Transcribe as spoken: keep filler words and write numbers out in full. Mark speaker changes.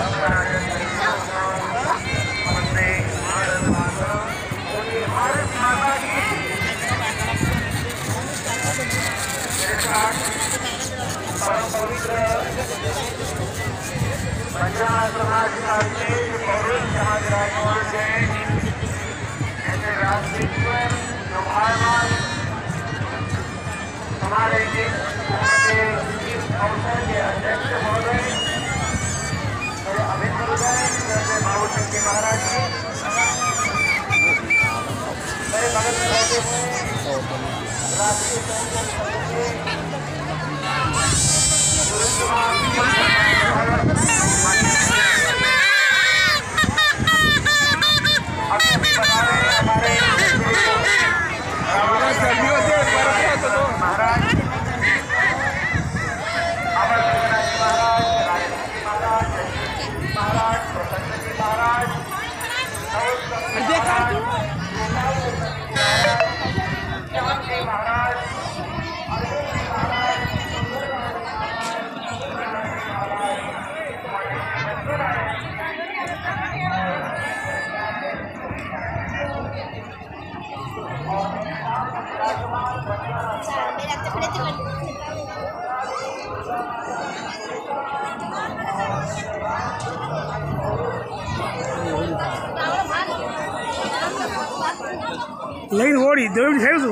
Speaker 1: पंजाब समाज के पौरुष समाज राजकुमार से ऐसे राष्ट्रीय जो भारत हमारे इस अवसर के अध्यक्ष महोदय मेरे अभिनंदन जैसे बाबू सिंह जी महाराज जी मेरे बगल में बैठे हुए राष्ट्रीय
Speaker 2: लाइन ओडी दौड़ हेल्ದು